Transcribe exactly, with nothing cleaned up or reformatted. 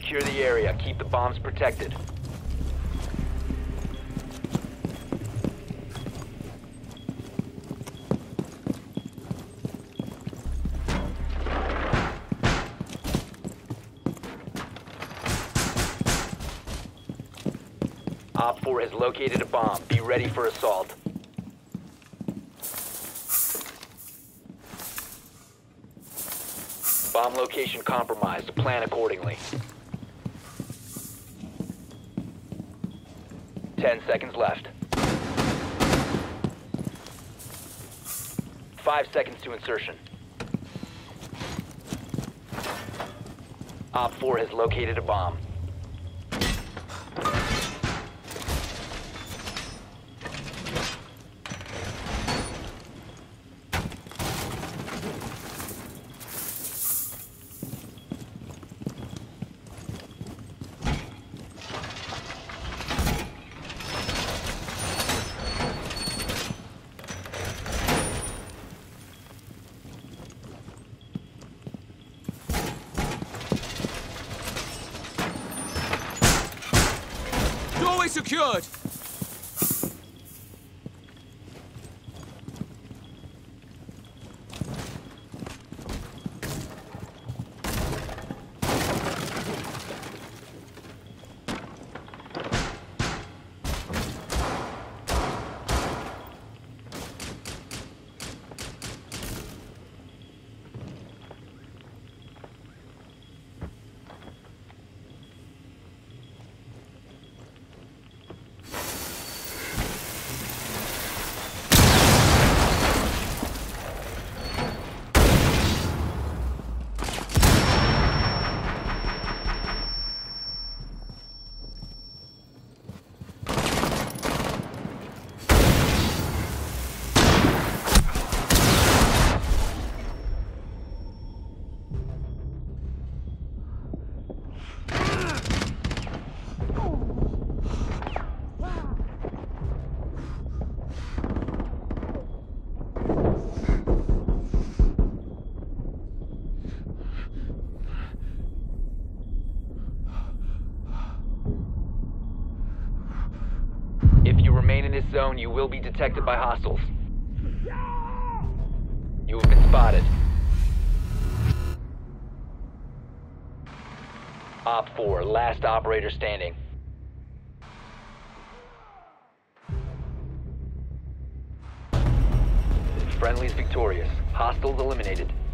Secure the area. Keep the bombs protected. Op four has located a bomb. Be ready for assault. Bomb location compromised. Plan accordingly. Ten seconds left. Five seconds to insertion. Op four has located a bomb. Doorway secured! If you remain in this zone, you will be detected by hostiles. You have been spotted. Op four, last operator standing. Friendly's victorious. Hostiles eliminated.